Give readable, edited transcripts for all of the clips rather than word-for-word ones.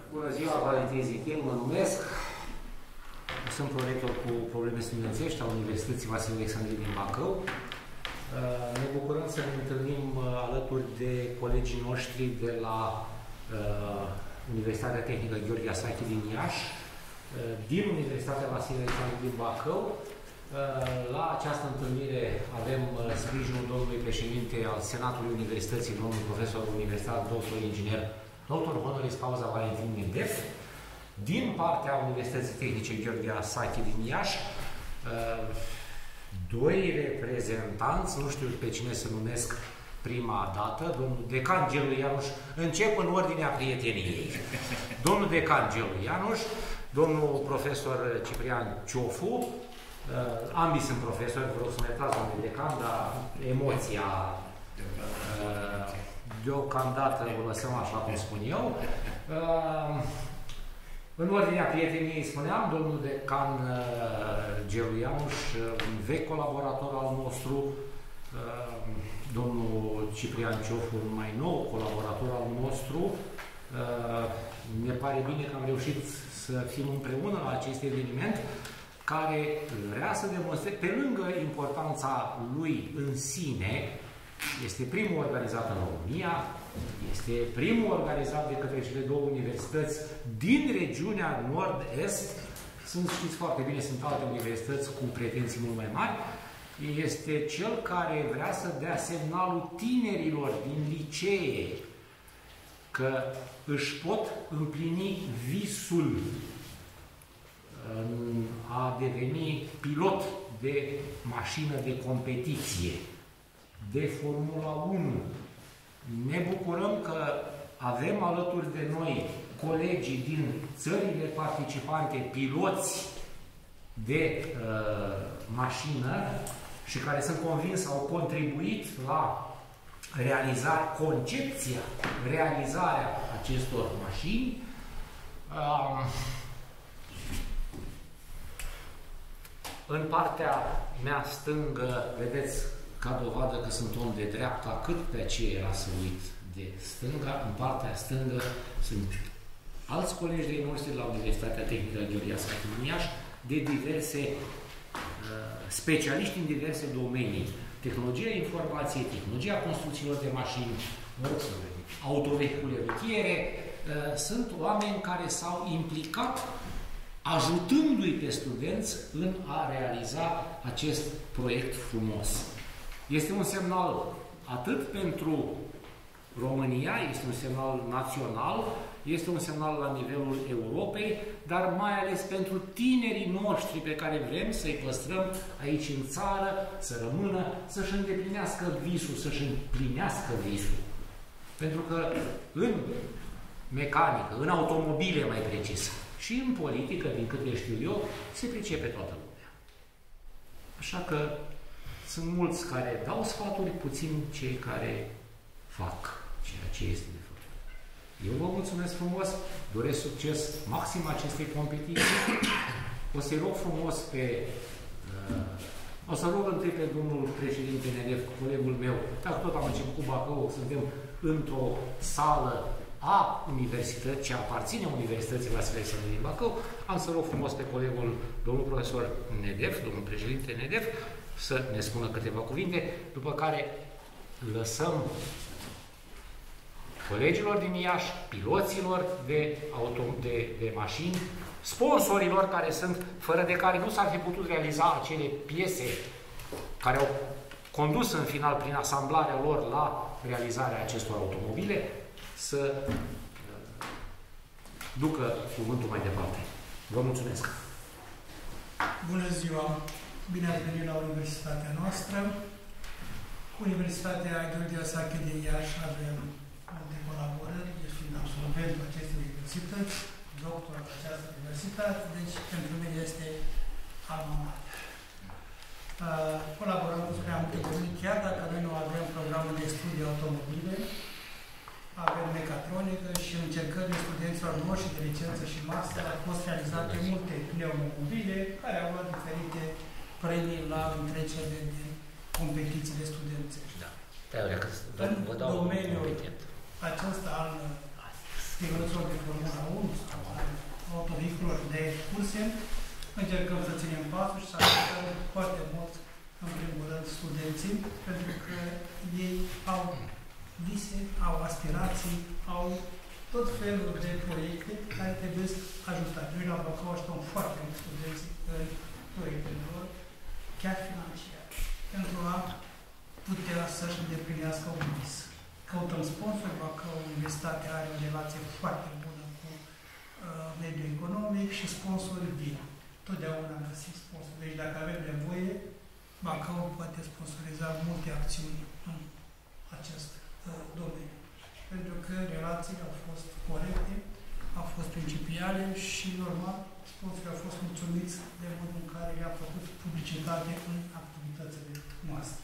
Bună ziua, Valentin Zichin, mă numesc. Sunt prorector cu probleme studențești a Universității Vasile Alexandrie din Bacău. Ne bucurăm să ne întâlnim alături de colegii noștri de la Universitatea Tehnică Gheorghe Asache din Iași, din Universitatea Vasile Alexandrie din Bacău. La această întâlnire avem sprijinul domnului președinte al Senatului Universității, domnul profesor universitar, doctor inginer, doctor honoris causa Valentin Nedef, din partea Universității Tehnice Gheorghe Asache din Iași, doi reprezentanți, nu știu pe cine să numesc prima dată, domnul decan Gelu Ianuș, încep în ordinea prieteniei. Domnul decan Gelu Ianuș, domnul profesor Ciprian Ciofu, ambii sunt profesori, vă rog să mă iertați, domnul decan, dar emoția deocamdată o lăsăm așa cum spun eu. În ordinea prieteniei spuneam, domnul decan Gelu Ianuș, un vechi colaborator al nostru, domnul Ciprian Ciofu, un mai nou colaborator al nostru. Ne pare bine că am reușit să fim împreună la acest eveniment, care vrea să demonstreze, pe lângă importanța lui în sine, este primul organizat în România, este primul organizat de către cele două universități din regiunea Nord-Est. Știți foarte bine, sunt alte universități cu pretenții mult mai mari. Este cel care vrea să dea semnalul tinerilor din licee că își pot împlini visul a deveni pilot de mașină de competiție, de Formula 1. Ne bucurăm că avem alături de noi colegii din țările participante, piloți de mașină și care sunt convins au contribuit la realizarea acestor mașini. În partea mea stângă, vedeți, ca dovadă că sunt om de dreapta, cât pe aceea era să uit de stânga, în partea stângă sunt alți colegi de noștri la Universitatea Tehnică Gheorghe Asache din Iași, de diverse specialiști în diverse domenii. Tehnologia informației, tehnologia construcțiilor de mașini, autovehicule rutiere, sunt oameni care s-au implicat ajutându-i pe studenți în a realiza acest proiect frumos. Este un semnal atât pentru România, este un semnal național, este un semnal la nivelul Europei, dar mai ales pentru tinerii noștri pe care vrem să-i păstrăm aici în țară, să rămână, să-și îndeplinească visul, să-și împlinească visul. Pentru că în mecanică, în automobile mai precis, și în politică, din câte știu eu, se pricepe toată lumea. Așa că sunt mulți care dau sfaturi, puțin cei care fac ceea ce este de făcut. Eu vă mulțumesc frumos, doresc succes maxim acestei competiții. O să-i rog frumos pe... o să rog întâi pe domnul președinte Nedef, colegul meu, dacă tot am început cu Bacău, suntem într-o sală a universității, ce aparține Universității Vasile Alexandrie din Bacău, am să rog frumos pe colegul, domnul profesor Nedef, domnul președinte Nedef, să ne spună câteva cuvinte, după care lăsăm colegilor din Iași, piloților de mașini, sponsorilor care sunt, fără de care nu s-ar fi putut realiza acele piese care au condus în final prin asamblarea lor la realizarea acestor automobile, să ducă cuvântul mai departe. Vă mulțumesc! Bună ziua! Bine ați venit la universitatea noastră. Universitatea Gheorghe Asache din Iași avem multe colaborări, ești fiind absolventul acestei universități, doctor la această universitate, deci pentru mine este alma mater. Colaborăm cu prea multe domenii, chiar dacă noi nu avem programul de studii automobile, avem mecatronică și încercările studenților noștri de licență și master au fost realizate multe pneumobile care au luat diferite premii la întrecere de competiții de studențești. Da. În domeniul acesta al piloților de Formula 1 sau autovehiculor de curse, încercăm să ținem pasul și să ajutăm foarte mult, în primul rând, studenții, pentru că ei au vise, au aspirații, au tot felul de proiecte care trebuie ajutate. Noi la Bacău ajutăm foarte mult studenții în proiectele lor, chiar financiar, pentru a putea să-și îndeplinească un vis. Căutăm sponsori, Bacău Universitatea are o relație foarte bună cu mediul economic și sponsorii vin. Totdeauna am găsit sponsori. Deci dacă avem nevoie, Bacău poate sponsoriza multe acțiuni în acest domeniu. Pentru că relațiile au fost corecte, au fost principiale și, normal, sponsorii au fost mulțumiți de modul în care le-a făcut publicitate în activitățile noastre.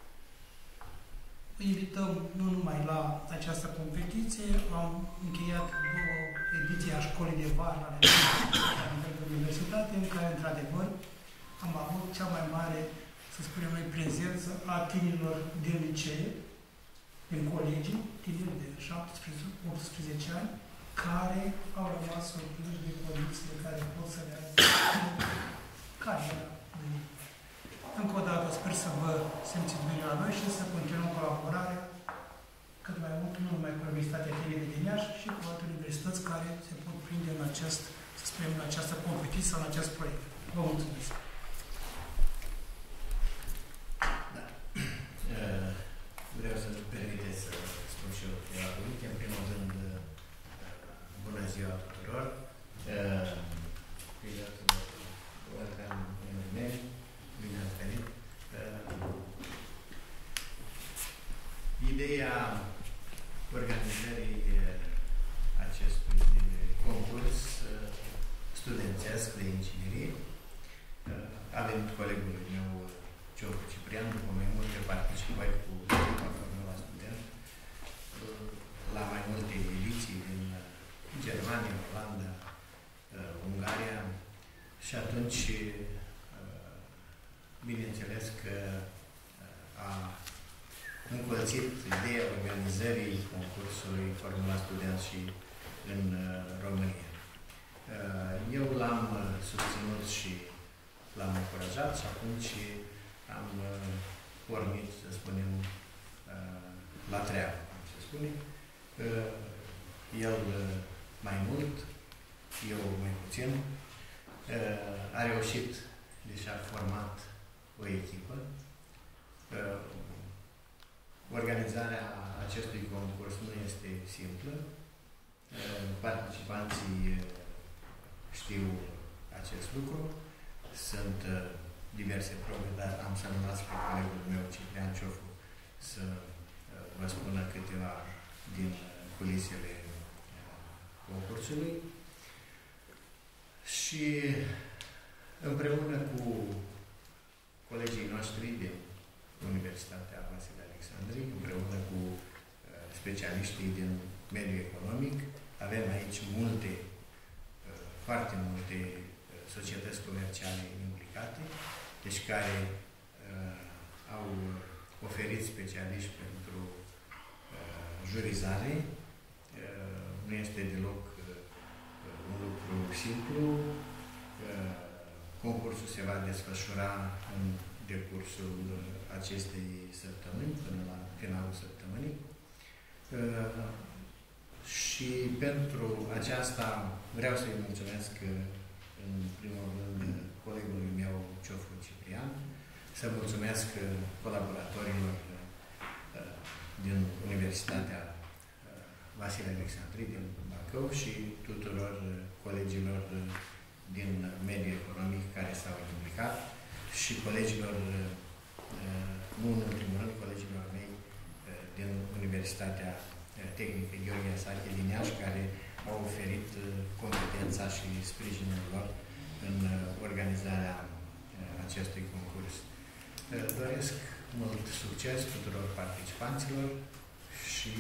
Îi invităm nu numai la această competiție, am încheiat 2 ediții a școlii de vară ale universitate, în care, într-adevăr, am avut cea mai mare, să spunem noi, prezență a tinerilor din licee, din colegii, tineri de 17-18 ani, care au rămas surprinși de condițiile care pot să le arăte cariera de ei. Încă o dată sper să vă simțiți bine la noi și să continuăm colaborarea cât mai mult, nu numai cu Universitatea Tehnică din Iași și cu alte universități care se pot prinde în acest, să spunem, în această competiție sau în acest proiect. Vă mulțumesc! Da. Vreau să-mi permiteți să spun și eu câteva cuvinte. În primul rând, bună ziua tuturor! Welcome in bine ați venit! Ideea organizării acestui concurs studențesc de inginerie a venit colegul meu, Ciofu Ciprian, după mai multe participări cu Formula Student la mai multe ediții din Germania, Olanda, Ungaria și atunci bineînțeles că a încălțit ideea organizării concursului Formula Student și în România. Eu l-am susținut și l-am încurajat și atunci am pornit, să spunem, la treabă, cum se spune. El mai mult, eu mai puțin. A reușit, deși a format o echipă. Organizarea acestui concurs nu este simplă. Participanții știu acest lucru. Sunt diverse probe, dar am să las pe colegul meu, Ciprian Ciofu, să vă spună câteva din culisele concursului. Și împreună cu colegii noștri din Universitatea Vasile Alexandri, împreună cu specialiștii din mediul economic, avem aici multe, foarte multe societăți comerciale implicate, deci care au oferit specialiști pentru jurizare. Nu este deloc un lucru simplu. Concursul se va desfășura în decursul acestei săptămâni, până la finalul săptămânii. Și pentru aceasta vreau să-i mulțumesc în primul rând colegului meu, Ciofu Ciprian, să mulțumesc colaboratorilor din Universitatea Vasile Alexandri din Bacău și tuturor colegilor din mediul economic care s-au implicat și colegilor, nu în ultimul rând, colegilor mei din Universitatea Tehnică Gheorghe Asache din Iași, care au oferit competența și sprijinul lor în organizarea acestui concurs. Doresc mult succes tuturor participanților și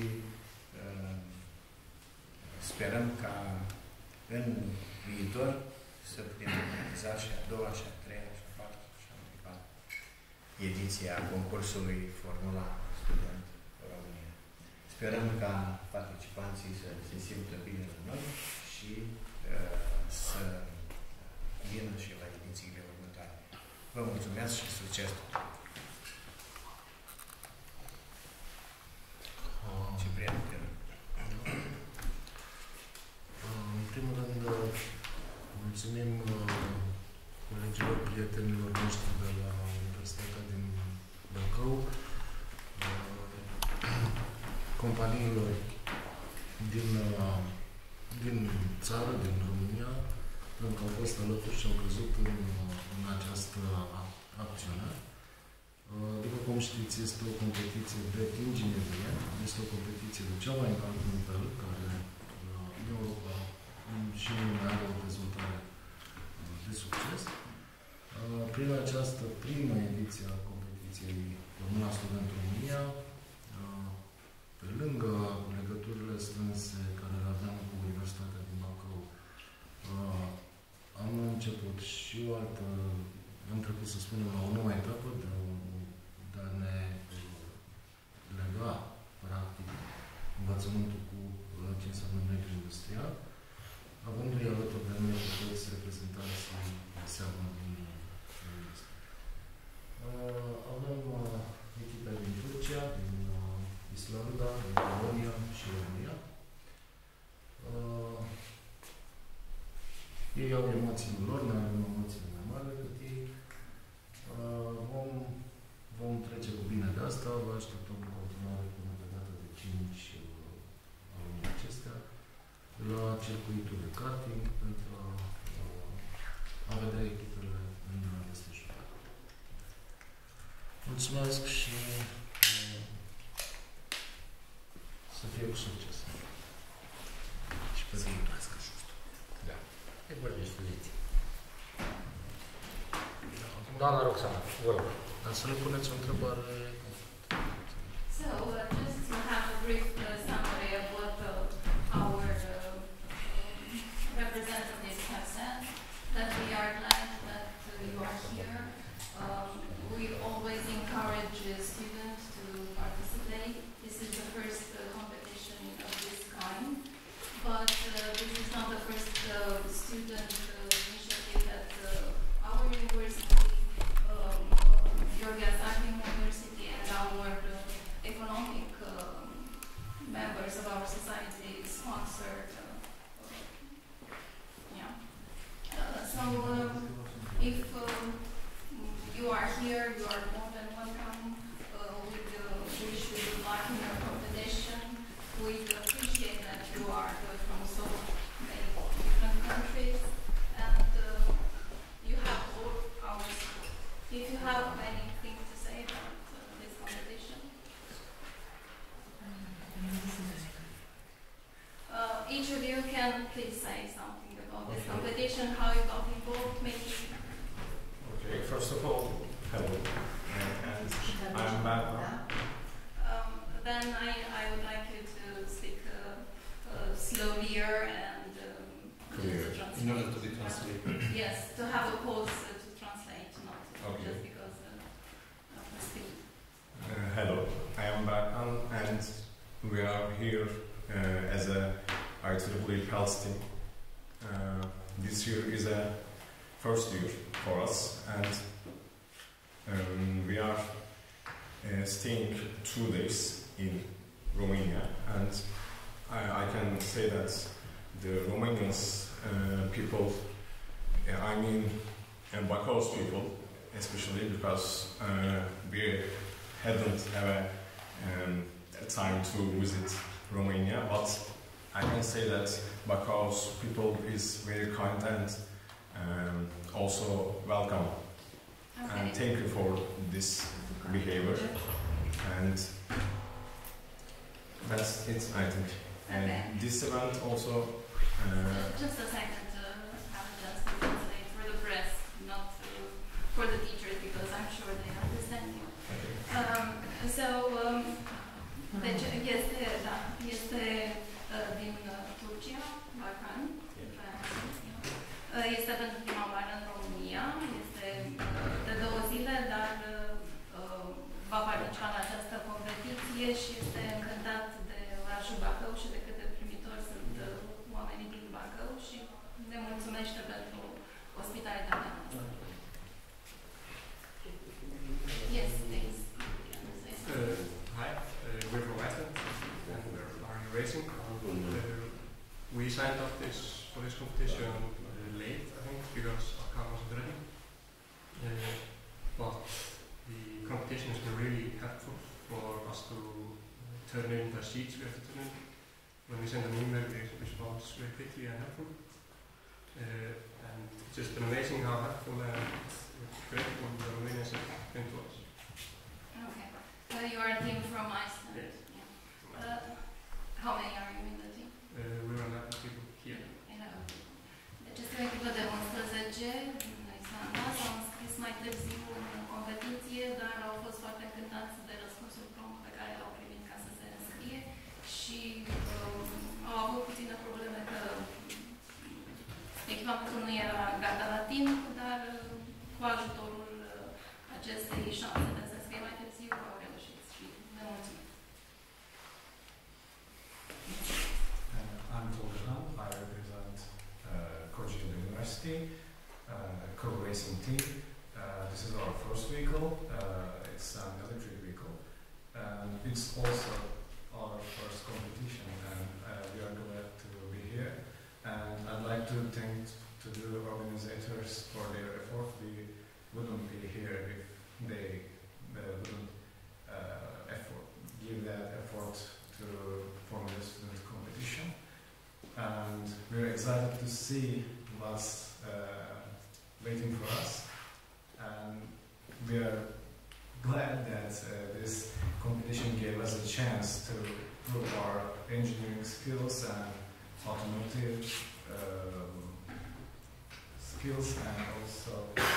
sperăm ca în viitor să putem organiza și a doua, și a treia, și a patra, și a mai departe ediția concursului Formula Student România. Sperăm ca participanții să se simtă bine la noi și să vină și la edițiile următoare. Vă mulțumesc și succes tuturor! Ciprian, te rog. În primul rând, mulțumim colegilor, prietenilor noștri de la Universitatea din Bacău, companiilor din țară, din România, pentru că au fost alături și au crezut în această acțiune. După cum știți, este o competiție de inginerie, este o competiție de cea mai înalt nivel, care în Europa și în lumea are o dezvoltare de succes. Prin această primă ediție a competiției România Student România, pe lângă legăturile strânse care le aveam cu Universitatea din Bacău, am început și o altă, am trecut, să spunem, la o nouă etapă de a ne lega, practic, învățământul cu ce înseamnă mediul industrial, avându-i alături de noi pe toți reprezentanții seamă din industrie. Avem echipe din Turcia, din Islanda, din Polonia și România. Ei au emoțiile lor, noi avem emoțiile mai mari decât ei. Vom trece cu bine de asta, vă așteptăm în continuare până pe data de 5 a lunii acestea la circuitul de karting pentru a vedea echipele în desfășurare. Mulțumesc și să fie cu succes. Și pe viitor. Da. E vorbim studenții. Doamna Roxana, vă rog. Dar să le puneți o întrebare. So, just to have a brief summary of what our representatives have said, that we are glad that you are here. We always encourage students to participate. This is the first competition of this kind, but this is not the first student initiative that our university, Georgia Sarkin University, and our economic members of our society sponsored. If you are here, you are more than welcome. We wish you good luck in your competition. We appreciate that you are from so many different countries, and you have all our support. If you have anything to say about this competition. Each of you can please say something about this competition, how you got involved, maybe. Okay, first of all, hello, and I'm back now. Then I would like you to speak slower and Clear. to translate. In order to be translated. Yes, to have a pause to translate, not Okay. just because of the speed. Hello, I am Bakan, and we are here as a IEEE PALS team. This year is a first year for us, and we are staying 2 days in Romania, and I can say that the Romanians people, I mean Bacău's people, especially because we hadn't have a time to visit Romania, but I can say that Bacău's people is very kind and also welcome. Okay. And thank you for this behavior. And that's it, I think. And Okay. this event also. Just a second to have a chance to translate for the press, not for the teachers, because I'm sure they understand you. Deci este din Turcia, Balcan, este pentru prima oară în România, este de 2 zile, dar va participa la această competiție și este încântat de orașul Bacău și de către primitori sunt oamenii din Bacău și ne mulțumește pentru ospitalitatea noastră. Yes, thanks. Hi, we're from Iceland and we're racing. We signed up for this competition late, I think, because our car wasn't ready. But the competition has been really helpful for us to turn in the sheets we have to turn in. When we send an email, they respond very quickly and helpful. And it's just been amazing how helpful and grateful the Romanians have been to us. Okay. You are a team from Iceland. Yes. Yeah. How many are you in the team? We're 11 people here. 11. Deci este o echipă de 11 din Islanda. S-au înscris mai târziu în competiție, dar au fost foarte încântați de răspunsul prompt pe care l-au primit ca să se înscrie și au avut puține probleme că echipamentul nu era gata la timp, dar cu ajutorul acestei șanse de a se înscrie mai târziu au reușit și ne mulțumim. I'm Volkan. I represent Kocaeli University, co-racing team. This is our first vehicle. It's an electric vehicle. And it's also our first competition, and we are glad to be here. And I'd like to thank to the organizers for their effort. We wouldn't be here if they wouldn't give that effort to form this competition. And we're excited to see what's waiting for us. And we are glad that this competition gave us a chance to prove our engineering skills and automotive skills, and also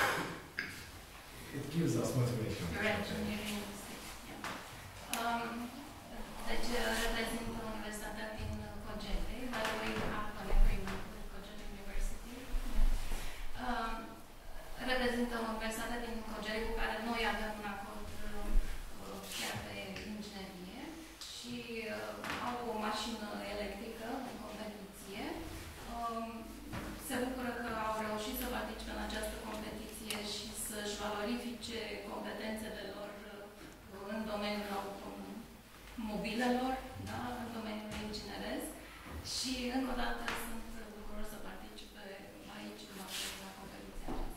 it gives us motivation. Your engineering skills, yeah. Deci reprezintă Universitatea din Kocaeli. By the way, you have an agreement with Kocaeli University. Yeah. Reprezintă Universitatea din Kocaeli cu care noi avem un acord chiar pe inginerie și au o mașină electrică în competiție. Se bucură că au reușit să participe în această competiție și să-și valorifice competențele lor în domeniul mobilelor, da, în domeniul ingineresc și încă o dată sunt bucuros să participe aici la competiția aceasta.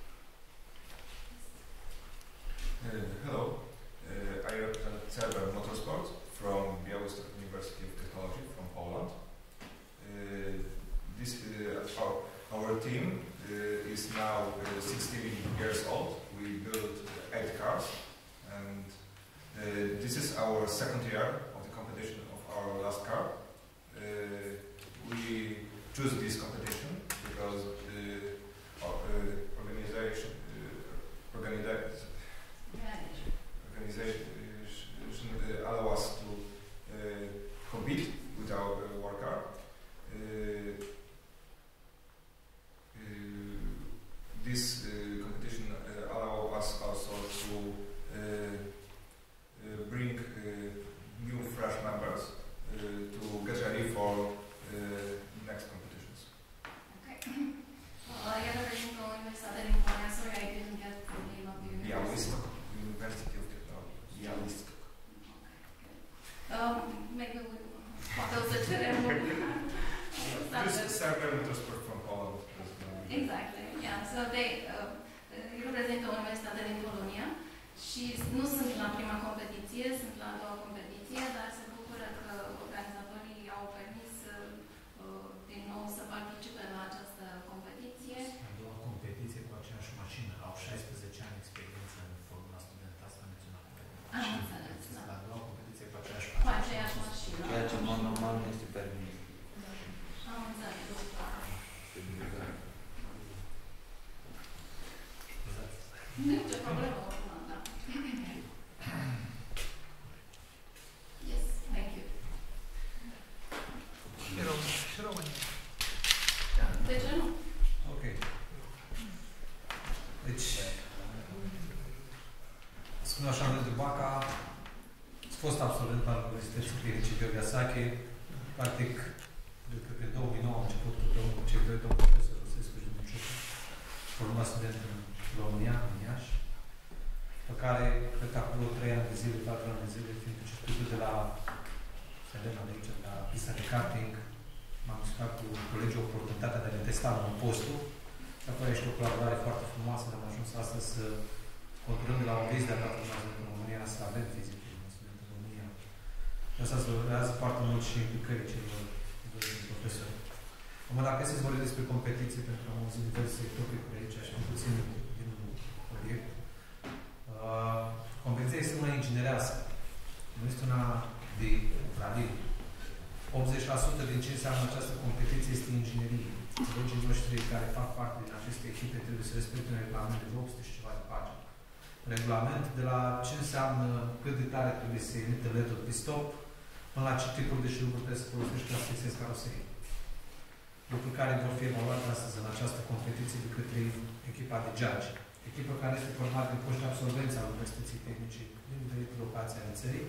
Hello, I represent Cerber Motorsport from Białystok University of Technology from Poland. Our team is now 16 years old. We built 8 cars, and this is our second year of the competition of our last car. We choose this competition because the organization allow us to compete with our car. This competition allow us also to bring new fresh members to get ready for next competitions. Okay. Iar reprezintă o universitate din Polonia. Sorry, I didn't get the name of the university. Białystok University of Technology. Białystok. Maybe we poate o să cerem Just Cerber Motorsport from Poland. Exactly, yeah. So they reprezintă o universitate din Polonia și nu sunt la prima competiție, sunt la a doua competiție, dar se bucură că organizatorii au permis din nou să participe la această competiție. A doua competiție cu aceeași mașină. Au 16 ani experiență în Formula Studentească Națională. Am înțeles, da. La a doua competiție cu aceeași mașină. Cu aceeași mașină. Ceea ce, în mod normal, nu este permis. Am înțeles. Nu e nicio problemă, oricum, da. Yes, thank you. Și România. De ce nu? Ok. Deci, spun așa, de Baca, fost absolvent al Universității Tehnice Gheorghe Sache, Practic, cred că pe 2009 am început cu cei doi domnul profesor Rusescu și domnul Ciucă, format student în România, în Iași, pe care, cred că acolo 3 ani de zile, 4 ani de zile, fiindcă circuitul de la Selena de aici, la pista de karting, m-am discutat cu colegii oportunitatea de a le testa în postul, și apoi este o colaborare foarte frumoasă, am ajuns astăzi să conturăm de la un vis de a în România, să avem fizică în România. Și asta se urmează foarte mult și implicării celor doi profesori. Acum, dacă să vorbim despre competiții, pentru că am auzit diverse topicuri aici și puțin din obiect, competiția este una inginerească, nu este una de raliu. 80% din ce înseamnă această competiție este inginerie. Colegii noștri care fac parte din aceste echipe trebuie să respecte un regulament de 800 și ceva de pagini. Regulament de la ce înseamnă cât de tare trebuie să emită LED-ul de stop, până la ce tipuri de șuruburi trebuie să folosești ca să fixezi caroserii. Lucruri care vor fi evaluate astăzi în această competiție de către echipa de judge. Echipă care este formată de poști absolvenți al Universității Tehnice din diferite locații ale țării.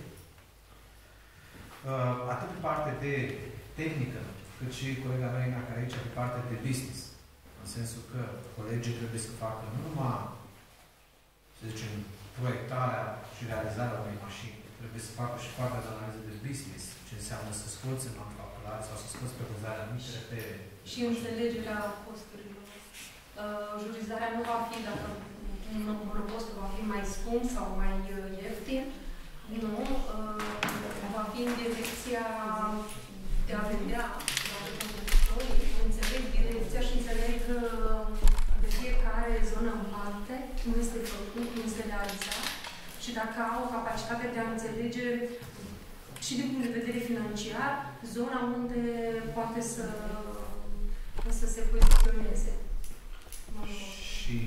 Atât pe parte de tehnică, cât și colega mea Ina, care aici pe parte de business. În sensul că colegii trebuie să facă nu numai, să zicem, proiectarea și realizarea unei mașini, trebuie să facă și partea de analiză de business, ce înseamnă să scoți în manufacturare sau să scoți pe vânzarea anumite repere. Și înțelegerea costurilor. Jurizarea nu va fi dacă un monopost va fi mai scump sau mai ieftin. Nu, va fi în direcția de a vedea, înțeleg direcția și înțeleg de fiecare zonă în parte, cum este făcut, cum se realiza și dacă au capacitatea de a înțelege și din punct de vedere financiar, zona unde poate să se poziționeze. Și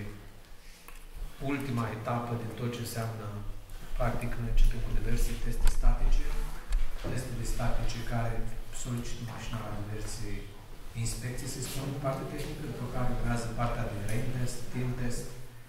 ultima etapă din tot ce înseamnă, practic, noi începem cu diverse teste statice. Testele statice care solicită mașina la diverse inspecții, se spun, partea tehnică, după care urmează partea de rain test, team test,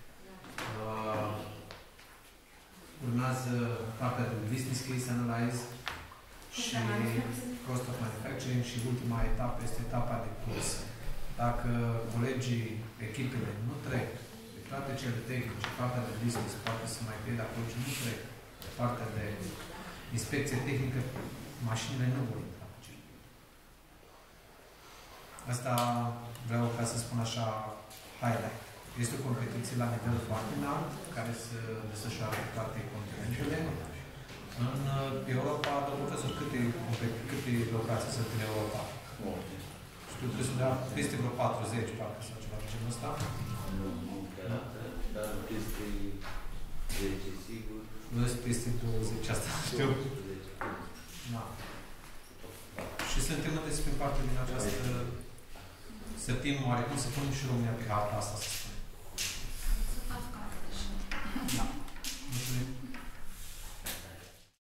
urmează partea de business case analyze și cost of manufacturing și ultima etapă este etapa de curs. Dacă colegii, echipele nu trec de toate cele tehnice, partea de business, poate să mai fie, dacă colegii nu trec partea de inspecție tehnică, mașinile nu vor intra. Asta vreau ca să spun așa highlight. Este o competiție la nivel foarte înalt, care se desfășoară pe toate continentele. În Europa, domnul profesor, câte locații sunt în Europa? Știu, trebuie să dea peste vreo 40, parcă, sau ceva de genul ăsta. Nu dar peste 10, sigur. Nu este peste 20, asta știu. Da. Și suntem mândri să fim parte din această, să fim oarecum, să punem și România pe harta asta,